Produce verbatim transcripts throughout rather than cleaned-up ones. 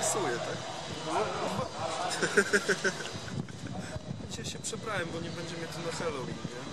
pasuje, tak? Dzisiaj się przebrałem, bo nie będzie mnie tu na Halloween, nie?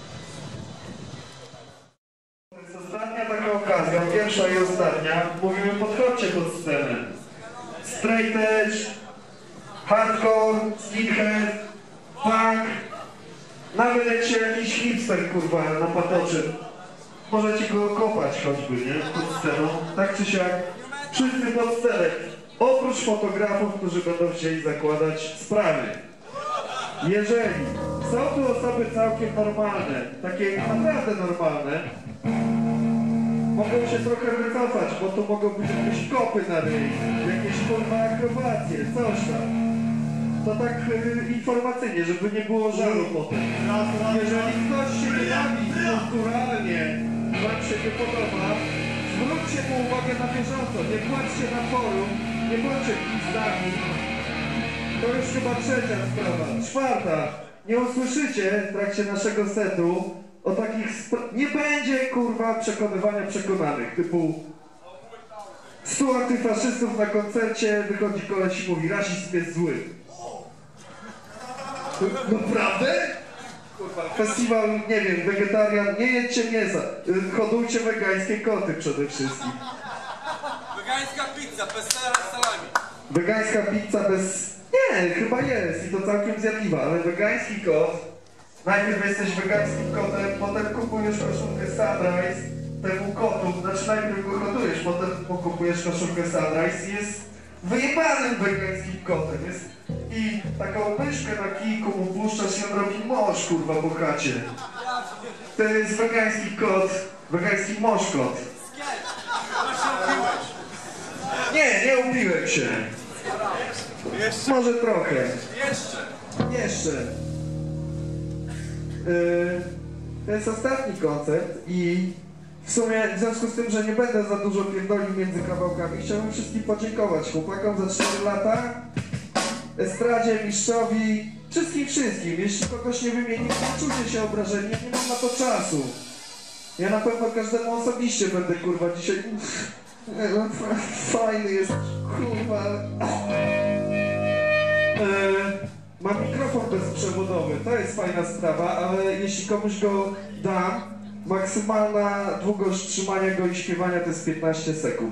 To jest ostatnia taka okazja, pierwsza i ostatnia. Mówimy, podchodźcie pod scenę. Straight edge, hardcore, skinhead, punk. Nawet jak się jakiś hipster, kurwa, napatoczy, możecie go kopać choćby, nie? Pod sceną. Tak czy siak, wszyscy pod scenę. Oprócz fotografów, którzy będą chcieli zakładać sprawy. Jeżeli są tu osoby całkiem normalne, takie naprawdę normalne, mogą się trochę wycofać, bo to mogą być jakieś kopy na ryj, jakieś kurwa akrobacje, coś tam. To tak y, informacyjnie, żeby nie było żalu potem. Jeżeli ktoś się nie bawi kulturalnie, wam się nie podoba, zwróćcie mu uwagę na bieżąco, nie płaczcie na forum, nie bądźcie pizdami. To już chyba trzecia sprawa. Czwarta, nie usłyszycie w trakcie naszego setu o takich spra- nie będzie kurwa przekonywania przekonanych, typu stu antyfaszystów na koncercie, wychodzi koleś i mówi, rasizm jest zły. Naprawdę? Kurwa, festiwal, nie wiem, wegetarian, nie jedźcie mięsa, hodujcie wegańskie koty przede wszystkim. Wegańska pizza bez sera salami. Wegańska pizza bez... Nie, chyba jest i to całkiem zjadliwa, ale wegański kot, najpierw jesteś wegańskim kotem, potem kupujesz koszulkę Sunrise temu kotu, znaczy najpierw go hodujesz, potem kupujesz koszulkę Sunrise i jest wyjebanym wegańskim kotem. Jest... I taką myszkę na kijku mu puszczasz i on robi morz, kurwa, po chacie. To jest wegański kot, wegański moszkot. Nie, nie upiłem się. Jeszcze. Może trochę. Jeszcze. Jeszcze. Yy, to jest ostatni koncert i w sumie w związku z tym, że nie będę za dużo pierdolił między kawałkami, chciałbym wszystkim podziękować chłopakom za cztery lata, estradzie, mistrzowi, wszystkim, wszystkim. Jeśli kogoś nie wymienię, nie czujcie się obrażeni, ja nie mam na to czasu. Ja na pewno każdemu osobiście będę, kurwa, dzisiaj... Fajny jest, kurwa. Yy, mam mikrofon bezprzewodowy, to jest fajna sprawa, ale jeśli komuś go dam, maksymalna długość trzymania go i śpiewania to jest piętnaście sekund.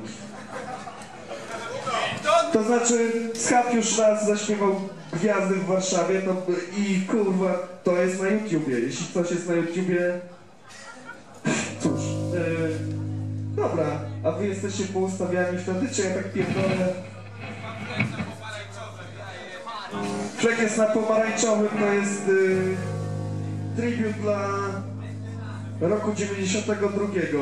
To znaczy, Schab już raz zaśpiewał Gwiazdy w Warszawie to, i kurwa, to jest na YouTubie. Jeśli coś jest na YouTubie, cóż. Yy, dobra, a wy jesteście poustawiani wtedy, czy ja tak pierdolę? Flek jest na pomarańczowym, to jest yy, tribut dla roku dziewięćdziesiątego drugiego.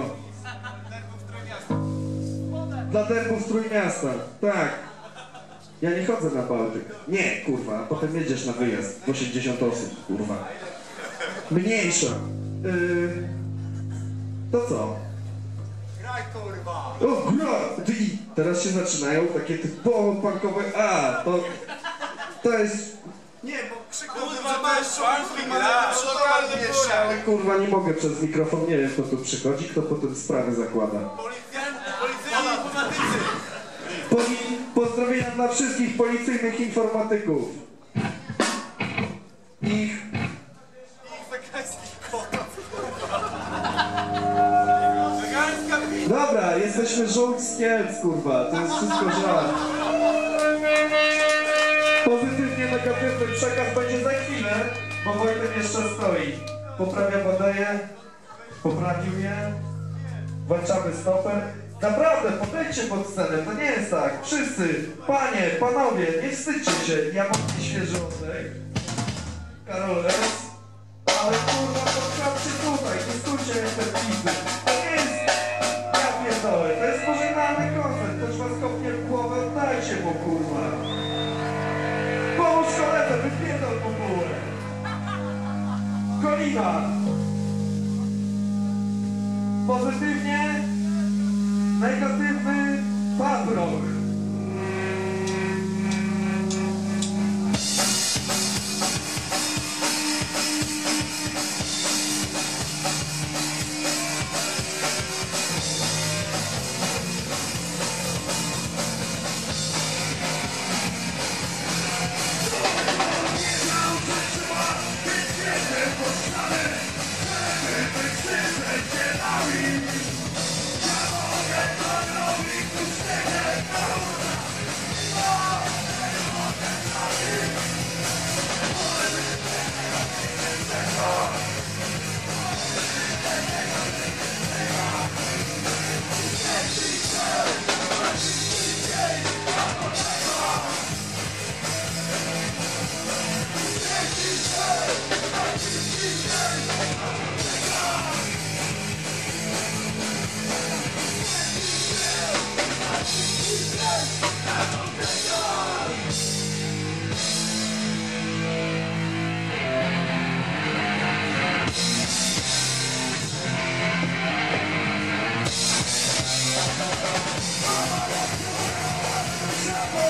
Dla derbów Trójmiasta, tak. Ja nie chodzę na Bałtyk. Nie, kurwa, a potem jedziesz na wyjazd. osiemdziesiąt osób, kurwa. Mniejsza. Yy, to co? Graj, kurwa. O, gra! I teraz się zaczynają takie typowo punkowe... A, to... To jest... Nie, bo krzyknął, że to jest szwański, ale Ale kurwa, nie mogę przez mikrofon, nie wiem kto tu przychodzi, kto potem sprawy zakłada. Policjant, policyjni informatycy. Poli pozdrowienia dla wszystkich policyjnych informatyków. Ich... Ich wegańskich kotów. Wegańska pizza. Dobra, jesteśmy żołd z Kielc, kurwa, to jest wszystko żart. Pozytywnie negatywny przekaz będzie za chwilę, bo Wojtek jeszcze stoi. Poprawia bateję, poprawił je, włączamy stoper. Naprawdę, podejdźcie pod scenę, to nie jest tak. Wszyscy, panie, panowie, nie wstydźcie się, ja mam świeży oddech. Karol S. Ale kurwa, podkładźcie tutaj, nie stójcie jak te pizzy. To nie jest, ja pierdolę, to jest pożegnalny koncert, ktoś was kopnie w głowę, oddajcie mu kurwa. Pomóż koledze, wypierdol mu górę. Kolina. Pozytywnie, negatywny paprok.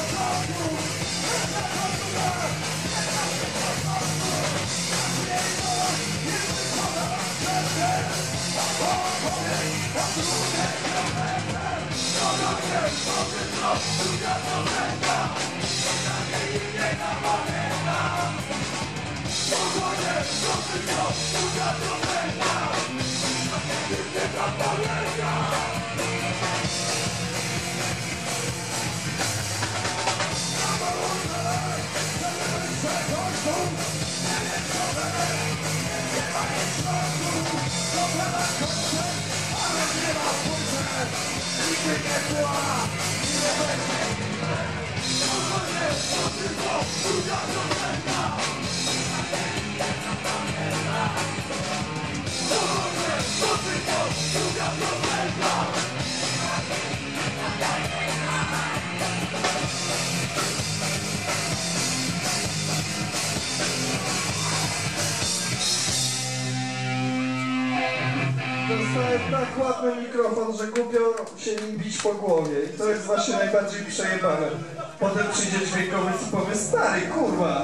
Dostałem tak ładny mikrofon, że głupio się nim bić po głowie. I to jest właśnie najbardziej przejebane. Potem przyjdzie dźwiękowiec i powie, stary, kurwa.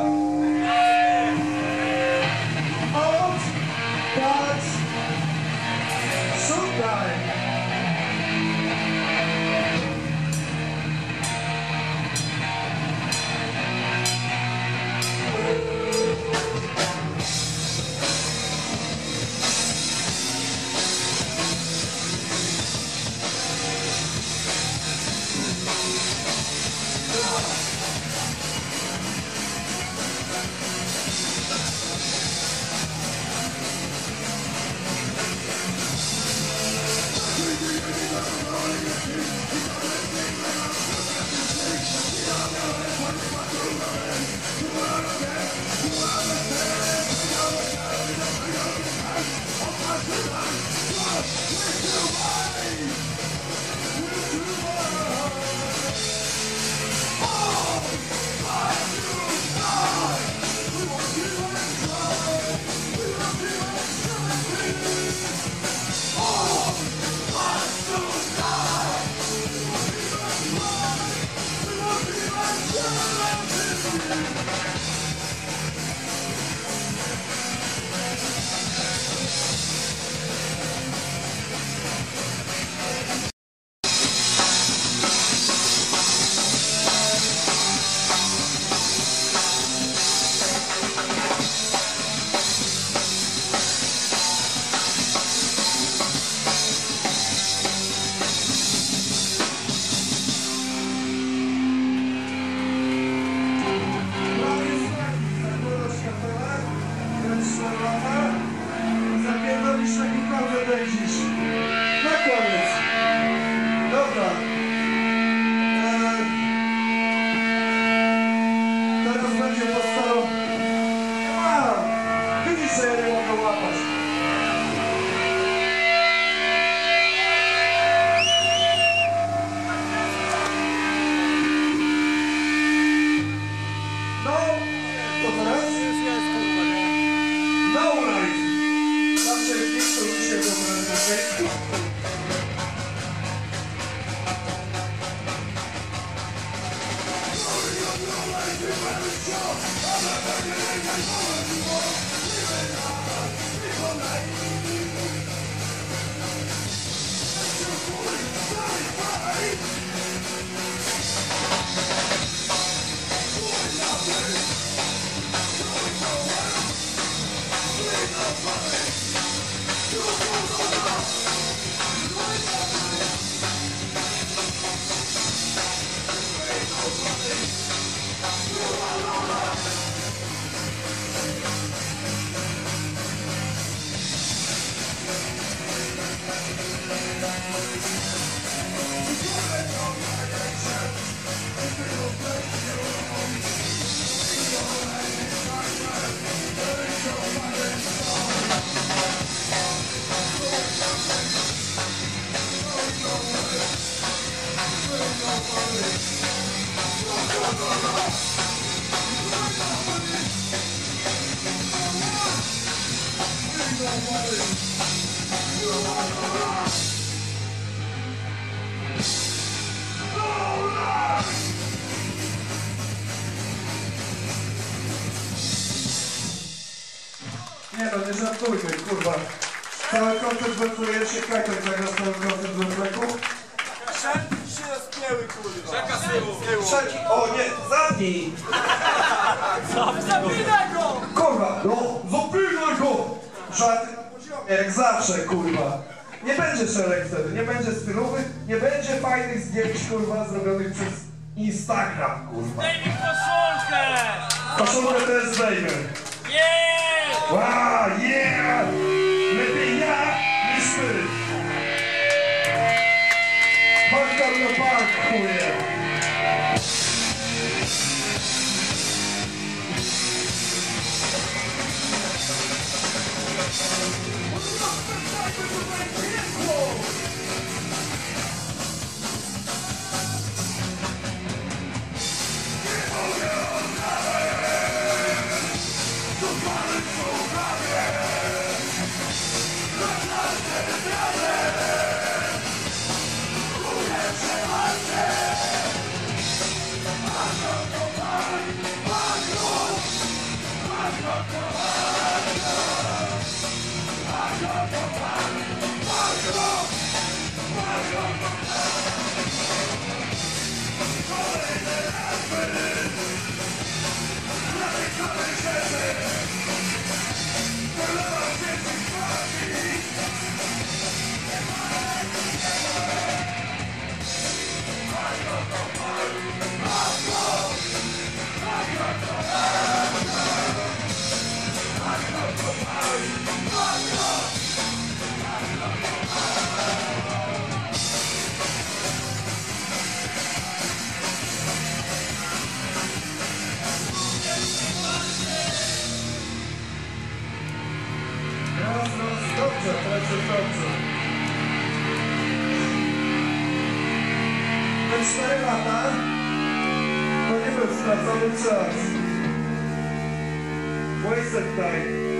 Out, patrz, szukaj. Na koniec. Dobra. Eee, teraz będzie postał. A, widzisz, że ja nie mogę łapać. No, to teraz? No, right. Zawsze nie chcę się dobrać. Nie no, nie żartujmy, kurwa. Cały koncert wędrujecie, Kajtek zagra cały koncert wędrujku. Szanki się rozpięły, kurwa. Czeka z tyłu. Szaki, o nie, zamknij! Zapinaj go! Kurwa, no, zapinaj go! Żart, jak zawsze, kurwa. Nie będzie szereg wtedy, nie będzie stylowych, nie będzie fajnych zdjęć, kurwa, zrobionych przez Instagram, kurwa. Daj mi koszulkę! Koszulkę też zdejmę. Yeah! Wow, yeah! Lepiej ja niż ty! Hardcore na park, chuje! Raz, raz, dobrze, teraz jest dobrze. Te cztery lata to nie był stracony czas. Wasted time.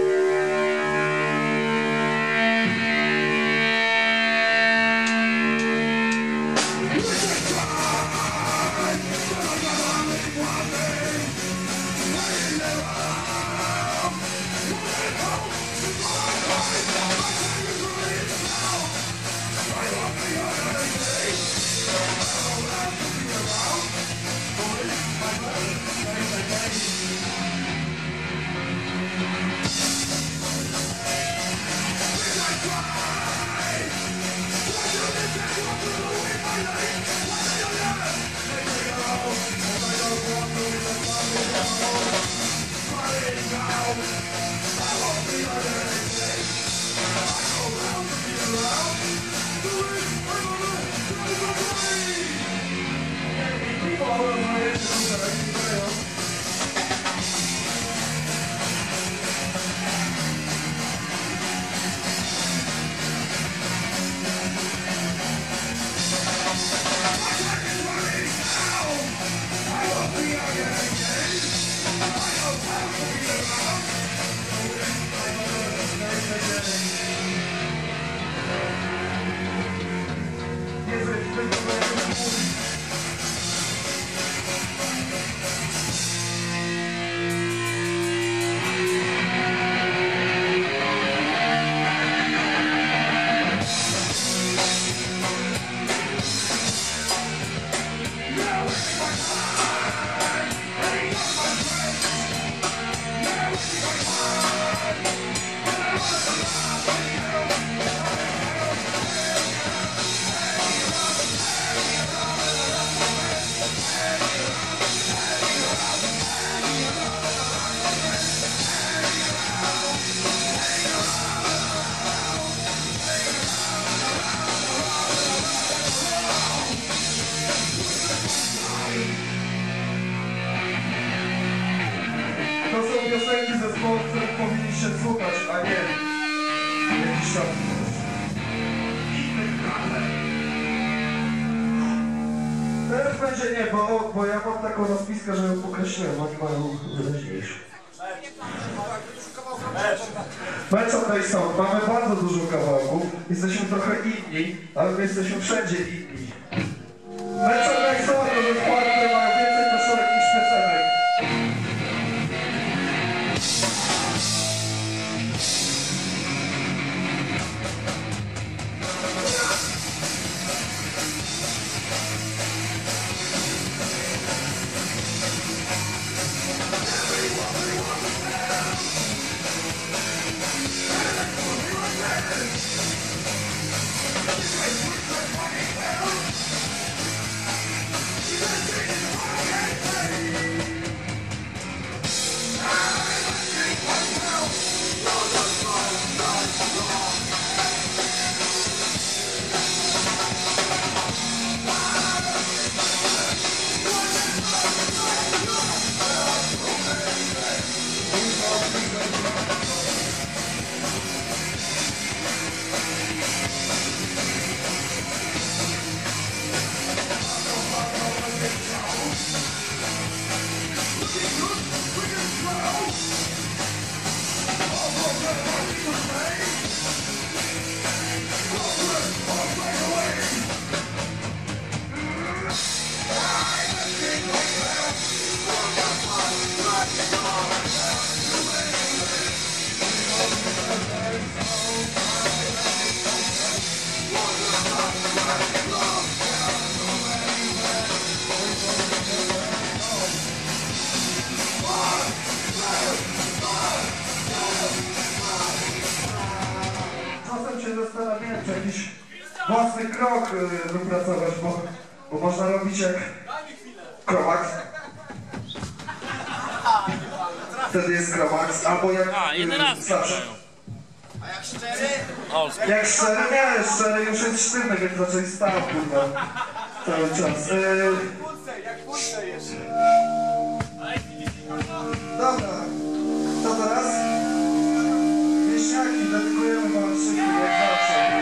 To są piosenki zespołu, których powinniście słuchać, a nie jakiś tam innych kratek. Teraz będzie nie, bo, bo ja mam taką rozpiskę, że ją pokreśliłem, oni mają wyraźniejszą. Mecz okej są, mamy bardzo dużo kawałków, jesteśmy trochę inni, ale my jesteśmy wszędzie inni. Mecz okej są, to zespoły, które mają więcej koszulek niż piosenek. łatwy krok y, wypracować, bo, bo można robić jak Kromax. Wtedy jest Kromax, albo jak A, jeden raz Slash. A jak szczery? O, Jak szczery, nie, szczery już jest sztywny, więc raczej stał, kurwa, cały czas. Y, Jak pulsę jeszcze. dobra, co teraz? Wieśniaki, dedykujemy wam wszystkim, jak zawsze.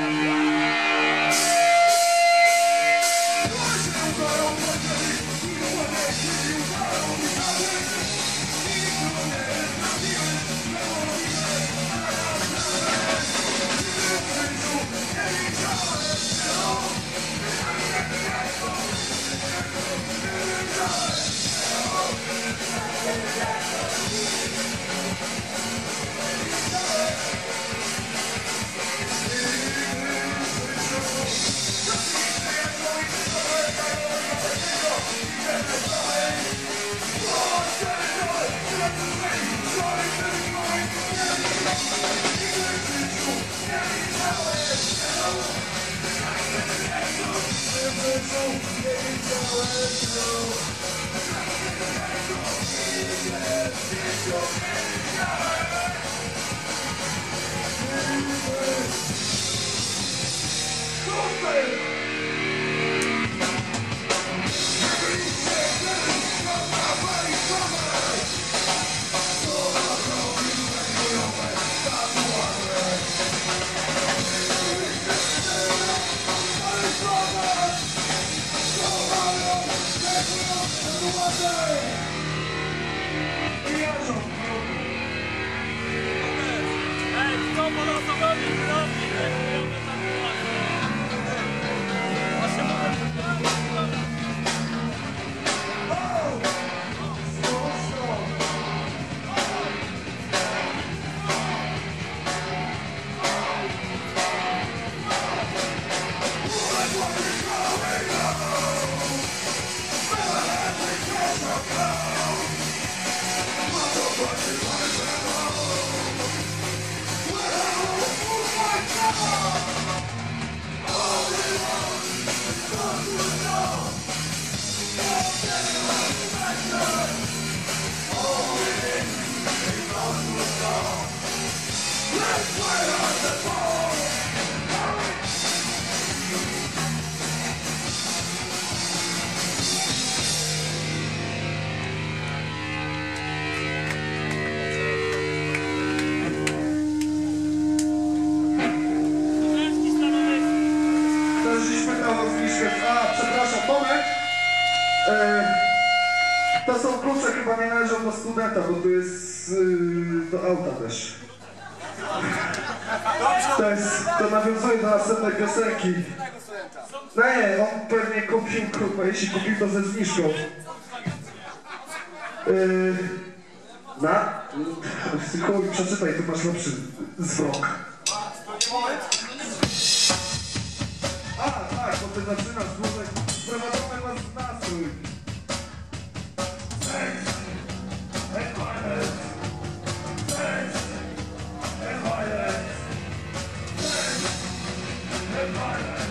ej, kto po nas robi, robi, robi, a się mówię, męski stanowisko. Też dziś pytał o zniżkę. A, przepraszam, Tomek. E, to są klucze, chyba nie należą do studenta, bo tu jest y, do auta też. To, jest, to nawiązuje do następnej piosenki. No nie, on pewnie kupił, kurwa, jeśli kupił to ze zniżką. Yy, na? Chuj, przeczytaj, tu masz lepszy zwrok. A, tak, bo ty zaczynasz dłużej. Sprowadzamy was w nastrój. Sex and violence. Sex and violence. Sex and violence.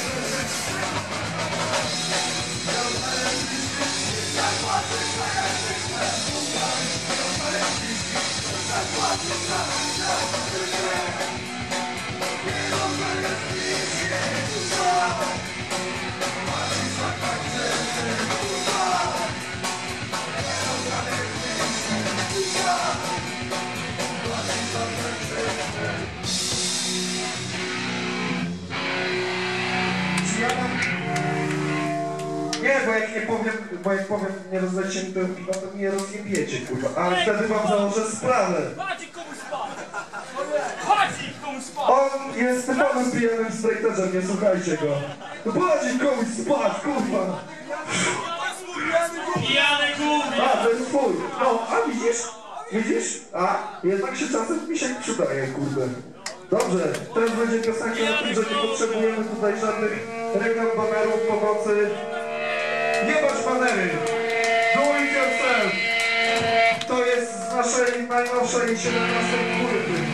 Watch this bo jak nie powiem, bo jak powiem, nie rozdajcie mi tego piwa, to mnie rozjebiecie, kurwa. Ale wtedy wam założę sprawę. Chodź komuś spać! Chodź komuś spać! On jest typowym pijanym strajterzem, nie słuchajcie go. No chodź komuś spać, kurwa. Pijany gówno! A, to jest twój. No, a widzisz? Widzisz? A, jednak się czasem misiek przydaje, kurde. Dobrze, teraz będzie piosenka o tym, że nie potrzebujemy tutaj żadnych reklam, banerów, pomocy. Nie bądź banery! Do it yourself! To jest z naszej najnowszej siedemnastej płyty.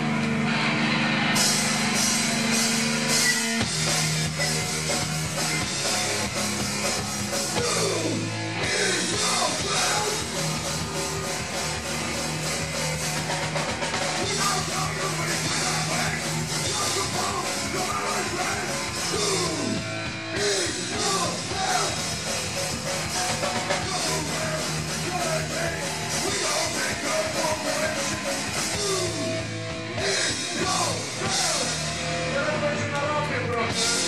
Teraz będzie na ropie, proszę.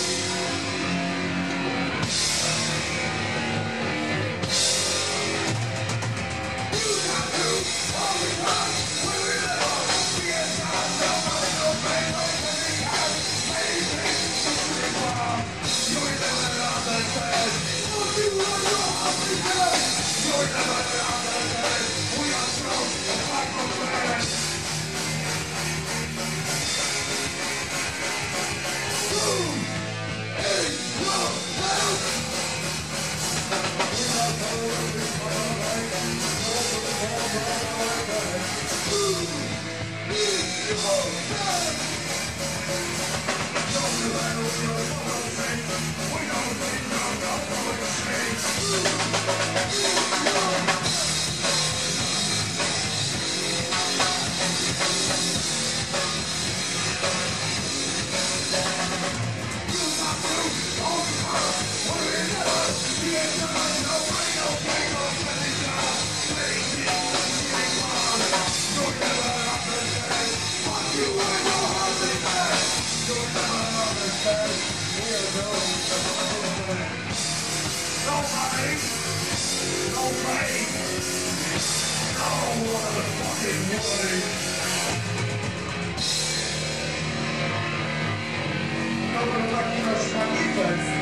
Dobra, taki nasz manifest.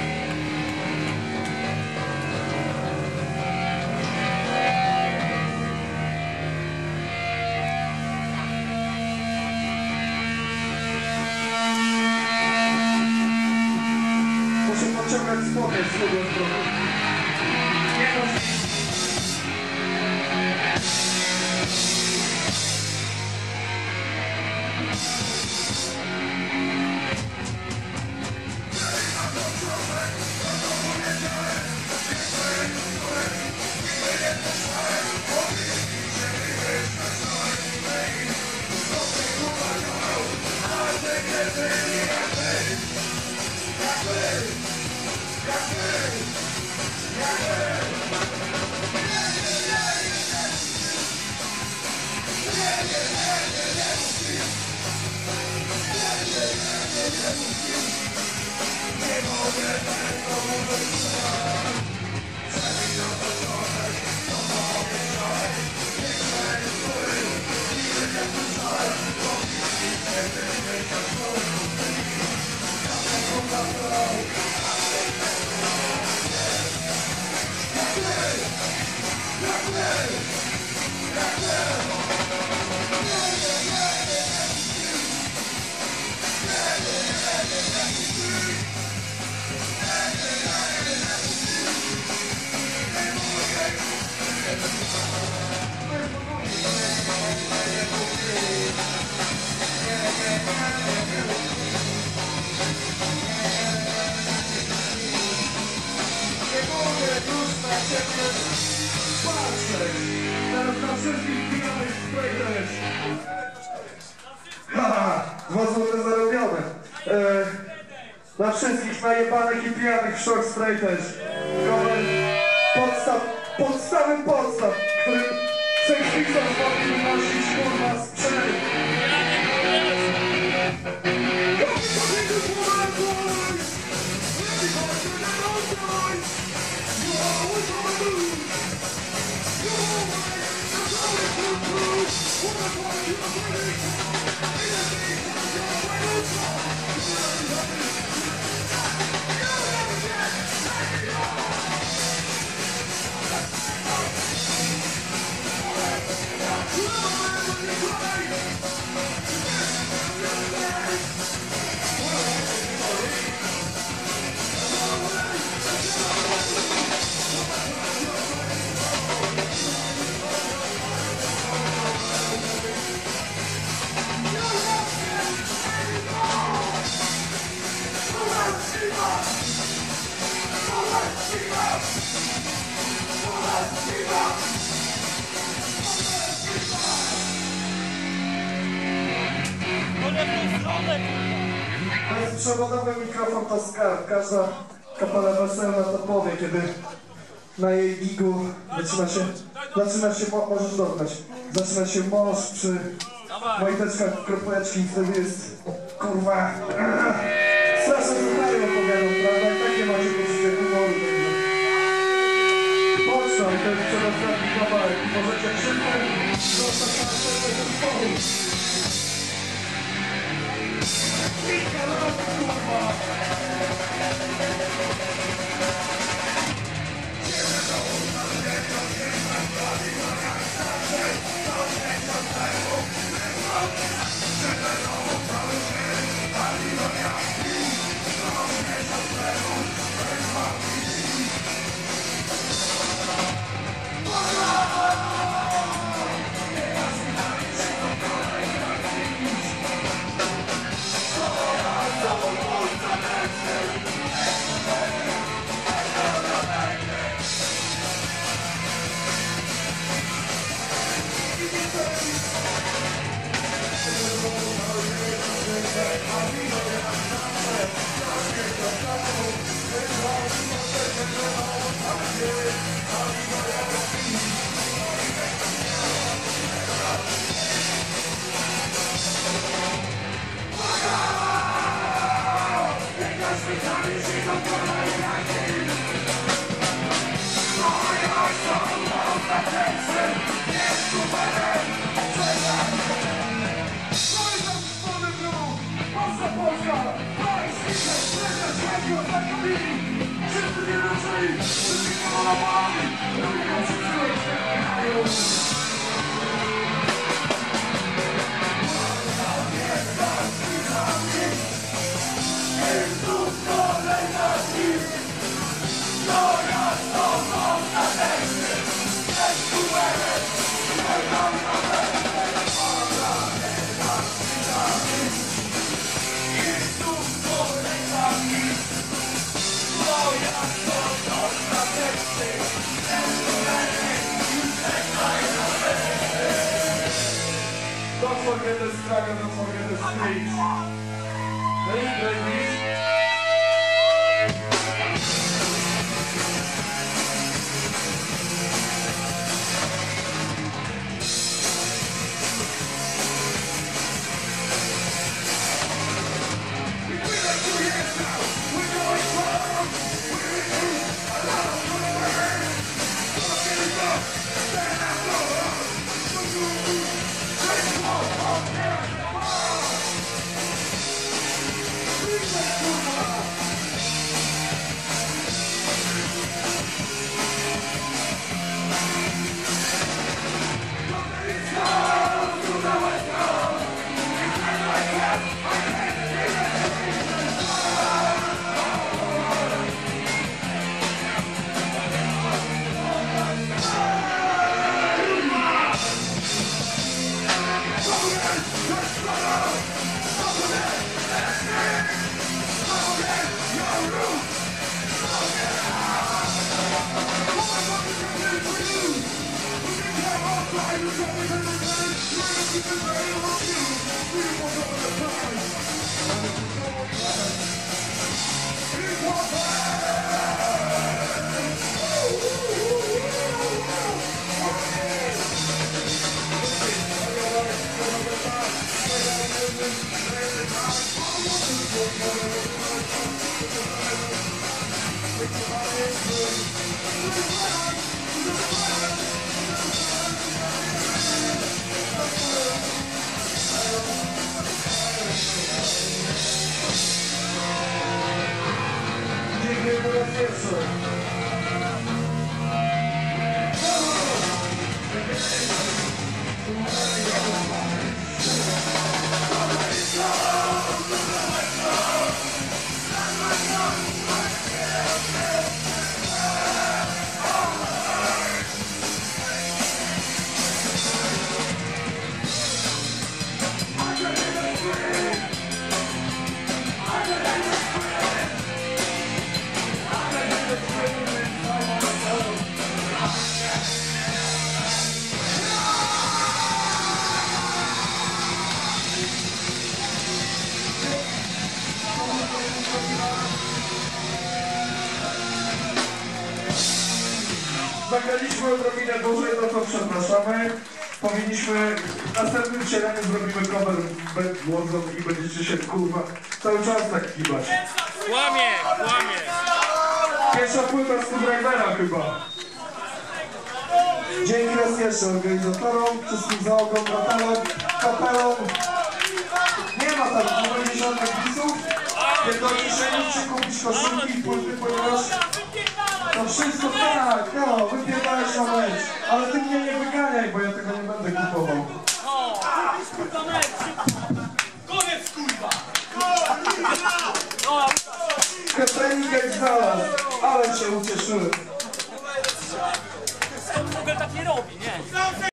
Muszę pociągać spodnie z drugą stroną. Nie no. Nie mogę już na ciebie patrzeć. Teraz na wszystkich pijanych strajters. Haha, dwa złote zarobione. E, na wszystkich najebanych i pijanych szok strajters. Podstaw, podstawy podstaw, którym seksistą powinien nosić kurwa sprzęt. You always Przewodowy mikrofon to skarb. Każda kapela weselna to powie, kiedy na jej gigu zaczyna się, zaczyna się, możesz dotknąć, zaczyna się mąż przy majteczkach, kropeczki i wtedy jest, kurwa, strasznie słuchają, opowiadam, prawda? I takie macie poczucie humoru. Poczną, to jest przedostatni kawałek i możecie krzyknąć, zostać na ten pomysł. Don't forget the struggle, don't forget the streets. Hey, ladies. zagraliśmy odrobinę dłużej, no to przepraszamy. Powinniśmy, w następnym wcieleniu zrobimy cover Bad Warzone i będziecie się kurwa cały czas tak kibać. Kłamie, kłamie. Pierwsza płyta Screwdrivera chyba. Dzięki raz jeszcze organizatorom, wszystkim załogom, bratelom, kapelom. Nie ma tam, nie będzie żadnych pisów. Jednocześnie nie musicie kupić koszulki i płyty, ponieważ to wszystko tak, no, wypierdałeś na mecz. Ale ty mnie nie wyganiaj, bo ja tego nie będę kupował. O, kurwa mecz. Koniec, kurwa. O, Trening jak znalazł, ale się ucieszyłem. to w ogóle tak nie robi, nie?